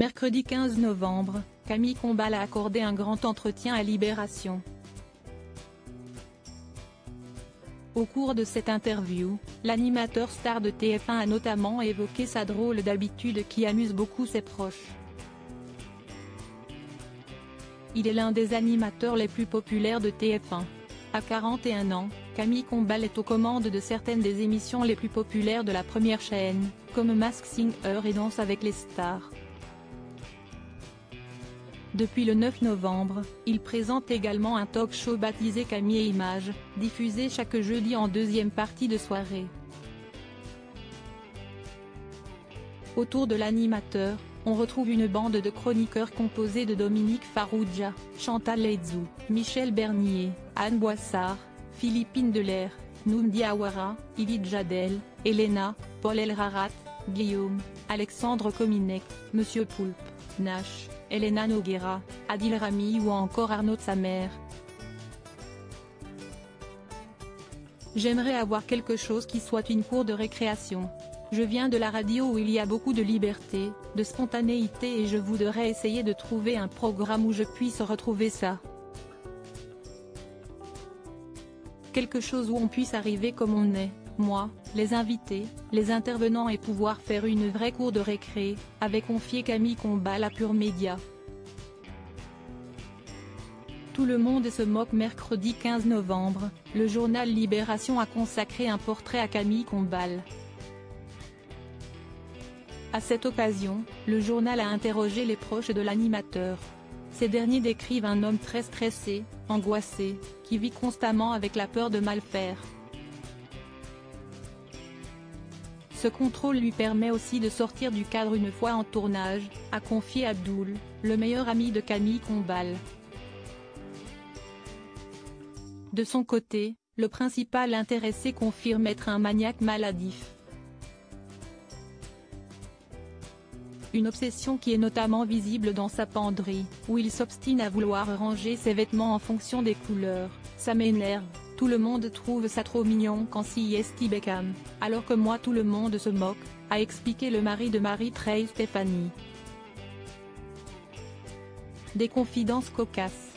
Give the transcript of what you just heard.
Mercredi 15 novembre, Camille Combal a accordé un grand entretien à Libération. Au cours de cette interview, l'animateur star de TF1 a notamment évoqué sa drôle d'habitude qui amuse beaucoup ses proches. Il est l'un des animateurs les plus populaires de TF1. À 41 ans, Camille Combal est aux commandes de certaines des émissions les plus populaires de la première chaîne, comme Masked Singer et Danse avec les stars. Depuis le 9 novembre, il présente également un talk-show baptisé Camille et Images, diffusé chaque jeudi en deuxième partie de soirée. Autour de l'animateur, on retrouve une bande de chroniqueurs composée de Dominique Farrugia, Chantal Laizou, Michel Bernier, Anne Boissard, Philippine Delair, Noum Diawara, Ivid Jadel, Elena, Paul Elrarat, Guillaume, Alexandre Kominek, Monsieur Poulpe, Nash, Elena Noguera, Adil Rami ou encore Arnaud de sa mère. J'aimerais avoir quelque chose qui soit une cour de récréation. Je viens de la radio où il y a beaucoup de liberté, de spontanéité et je voudrais essayer de trouver un programme où je puisse retrouver ça. Quelque chose où on puisse arriver comme on est, moi, les invités, les intervenants et pouvoir faire une vraie cour de récré, avait confié Camille Combal à Pure Média. Tout le monde se moque. Mercredi 15 novembre, le journal Libération a consacré un portrait à Camille Combal. À cette occasion, le journal a interrogé les proches de l'animateur. Ces derniers décrivent un homme très stressé, angoissé, qui vit constamment avec la peur de mal faire. Ce contrôle lui permet aussi de sortir du cadre une fois en tournage, a confié Abdoul, le meilleur ami de Camille Combal. De son côté, le principal intéressé confirme être un maniaque maladif. Une obsession qui est notamment visible dans sa penderie, où il s'obstine à vouloir ranger ses vêtements en fonction des couleurs. Ça m'énerve, tout le monde trouve ça trop mignon quand c'est Beckham, alors que moi tout le monde se moque, a expliqué le mari de Marie-Trey Stéphanie. Des confidences cocasses.